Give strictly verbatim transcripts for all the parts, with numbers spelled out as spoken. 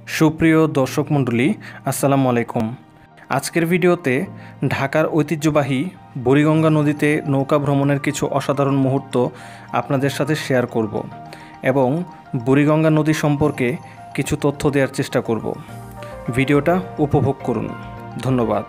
সুপ্রিয় দর্শক মণ্ডলী, আসসালামু আলাইকুম। আজকের ভিডিওতে ঢাকার ঐতিহ্যবাহী বুড়িগঙ্গা নদীতে নৌকা ভ্রমণের কিছু অসাধারণ মুহূর্ত আপনাদের সাথে শেয়ার করব এবং বুড়িগঙ্গা নদী সম্পর্কে কিছু তথ্য দেওয়ার চেষ্টা করব। ভিডিওটা উপভোগ করুন। ধন্যবাদ।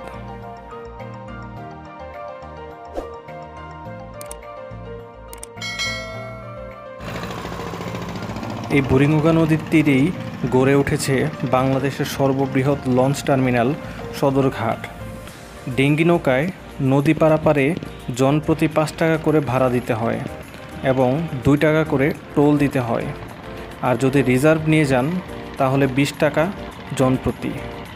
এই বুড়িগঙ্গা নদীর তীরেই গড়ে উঠেছে বাংলাদেশের সর্ববৃহৎ লঞ্চ টার্মিনাল সদরঘাট। ডিঙ্গি নৌকায় নদী পারাপারে জনপ্রতি পাঁচ টাকা করে ভাড়া দিতে হয় এবং দুই টাকা করে টোল দিতে হয়, আর যদি রিজার্ভ নিয়ে যান তাহলে বিশ টাকা জনপ্রতি।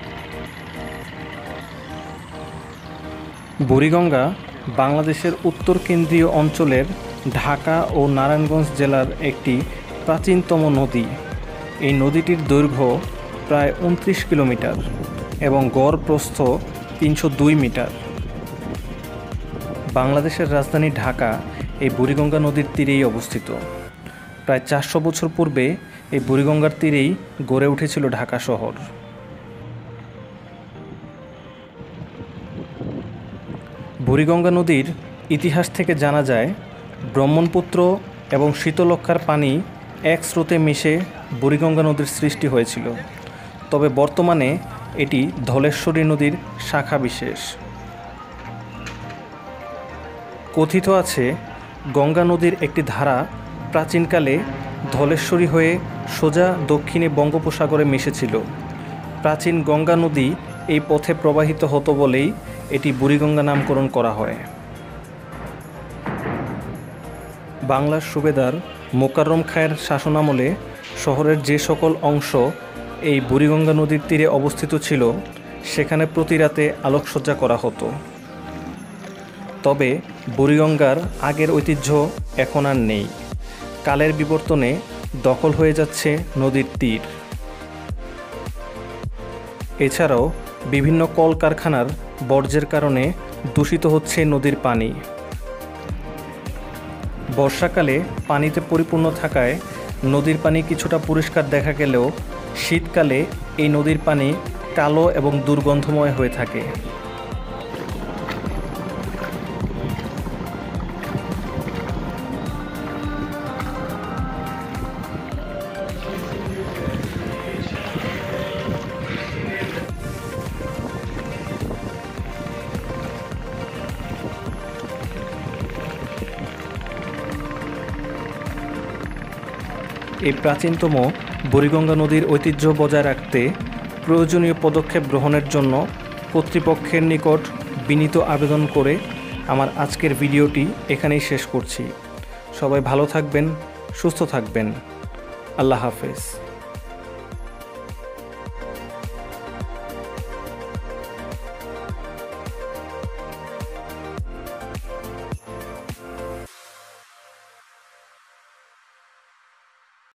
বুড়িগঙ্গা বাংলাদেশের উত্তর কেন্দ্রীয় অঞ্চলের ঢাকা ও নারায়ণগঞ্জ জেলার একটি প্রাচীনতম নদী। এই নদীটির দৈর্ঘ্য প্রায় উনত্রিশ কিলোমিটার এবং গড় প্রস্থ তিনশো দুই মিটার। বাংলাদেশের রাজধানী ঢাকা এই বুড়িগঙ্গা নদীর তীরেই অবস্থিত। প্রায় চারশো বছর পূর্বে এই বুড়িগঙ্গার তীরেই গড়ে উঠেছিল ঢাকা শহর। বুড়িগঙ্গা নদীর ইতিহাস থেকে জানা যায়, ব্রহ্মপুত্র এবং শীতলক্ষ্যার পানি এক স্রোতে মিশে বুড়িগঙ্গা নদীর সৃষ্টি হয়েছিল। তবে বর্তমানে এটি ধলেশ্বরী নদীর শাখা বিশেষ। কথিত আছে, গঙ্গা নদীর একটি ধারা প্রাচীনকালে ধলেশ্বরী হয়ে সোজা দক্ষিণে বঙ্গোপসাগরে মিশেছিল। প্রাচীন গঙ্গা নদী এই পথে প্রবাহিত হতো বলেই এটি বুড়িগঙ্গা নামকরণ করা হয়। বাংলার সুবেদার মোকাররম খাঁয়ের শাসনামলে শহরের যে সকল অংশ এই বুড়িগঙ্গা নদীর তীরে অবস্থিত ছিল, সেখানে প্রতি রাতে আলোকসজ্জা করা হতো। তবে বুড়িগঙ্গার আগের ঐতিহ্য এখন আর নেই। কালের বিবর্তনে দখল হয়ে যাচ্ছে নদীর তীর। এছাড়াও বিভিন্ন কলকারখানার বর্জ্যের কারণে দূষিত হচ্ছে নদীর পানি। বর্ষাকালে পানিতে পরিপূর্ণ থাকায় নদীর পানি কিছুটা পরিষ্কার দেখা গেলেও শীতকালে এই নদীর পানি কালো এবং দুর্গন্ধময় হয়ে থাকে। এই প্রাচীনতম বুড়িগঙ্গা নদীর ঐতিহ্য বজায় রাখতে প্রয়োজনীয় পদক্ষেপ গ্রহণের জন্য কর্তৃপক্ষের নিকট বিনীত আবেদন করে আমার আজকের ভিডিওটি এখানেই শেষ করছি। সবাই ভালো থাকবেন, সুস্থ থাকবেন। আল্লাহ হাফেজ।